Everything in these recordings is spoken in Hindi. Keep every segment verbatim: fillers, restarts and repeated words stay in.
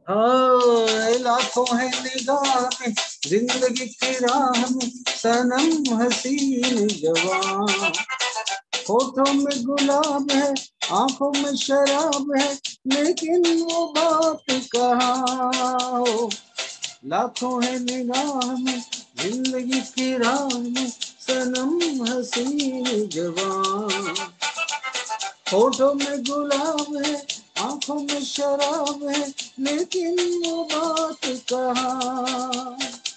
हाँ, लाखों है निगाह में जिंदगी की राह में सनम हसीन जवान। होठों में गुलाब है, आंखों में शराब है, लेकिन वो बात कहाँ हो। लाखों है निगाह में जिंदगी की राह में सनम हसीन जवान। होठों में गुलाब है, आंखों में शराब है, लेकिन वो बात कहाँ।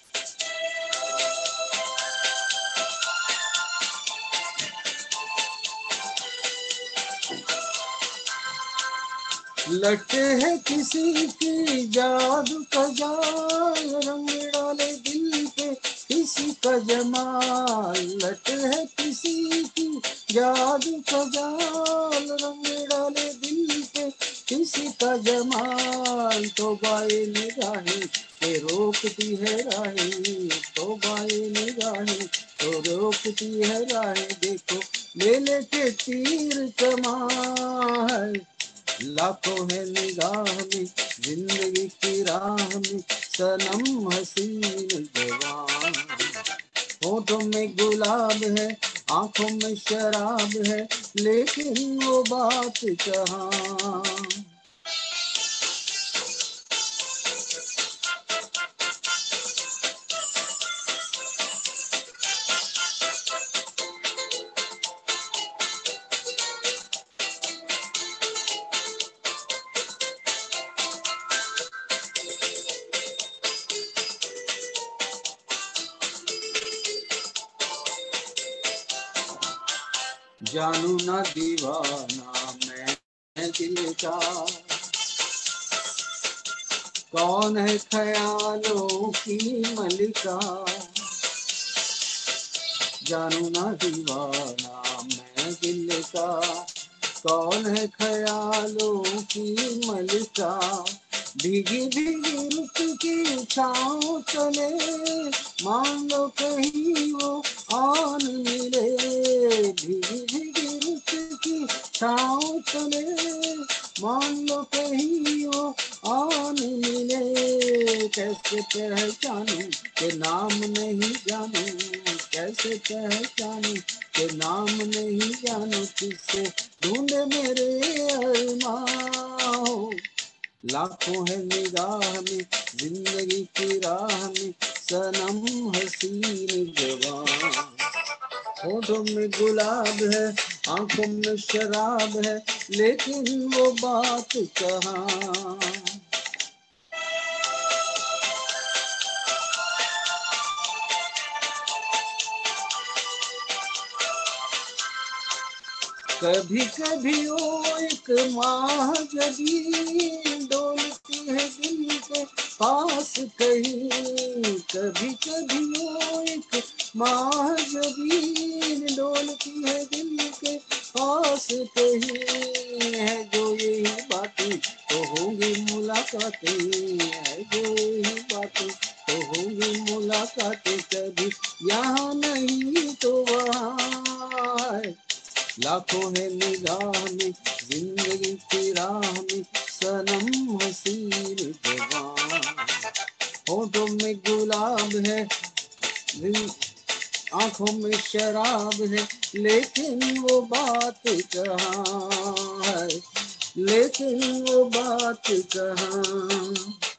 लटे है किसी की जादू का जाल, रंग डाले दिल पे किसी का जमाल। लटे है किसी की जादू का जाल, रंग डाले दिल पे किसी का जमाल। तो बाए निगाहें के रोकती है राहें, तो बाए निगाहें तो रोकती है राहें। देखो ले लेके तीर कमान। लाखों है निगाह में जिंदगी की राह में सनम हसीन जवान। होठों में गुलाब है, आंखों में शराब है, लेकिन वो बात कहाँ। जानू ना दीवाना मैं दिल का, कौन है ख्यालों की मलिका। जानू ना दीवाना मैं दिल का, कौन है ख्यालों की मलिका। भीगी भीगी रुत की छाँव चले, मान लो कहीं वो आन मिले। भीगी भीगी रुत की छाँव चले, मान लो कहीं वो आन मिले। कैसे पहचानूं के नाम नहीं जानूं, कैसे पहचानूं के नाम नहीं जानूं। किससे ढूंढे मेरे अरमान। लाखों है निगाह में जिंदगी की राह में सनम हसीन जवान। होठों में गुलाब है, आंखों में शराब है, लेकिन वो बात कहाँ। कभी कभी वो एक माह जबी डोलती है दिल के पास कहीं। कभी कभी वो एक माह जबी डोलती है दिल के पास कहीं। है जो यही बातें तो होंगी मुलाकातें, है जो यही बातें तो होंगी मुलाकातें। कभी यहाँ नहीं तो वहाँ है। लाखों है निगाह में जिंदगी की राह में सनम हसीन जवान। होठों में गुलाब है, आंखों में शराब है, लेकिन वो बात कहाँ है, लेकिन वो बात कहाँ।